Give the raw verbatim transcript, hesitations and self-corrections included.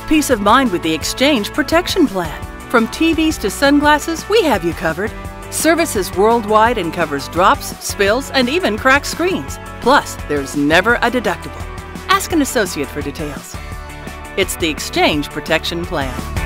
peace of mind with the Exchange Protection Plan. From T Vs to sunglasses, we have you covered. Services worldwide and covers drops, spills, and even cracked screens. Plus, there's never a deductible. Ask an associate for details. It's the Exchange Protection Plan.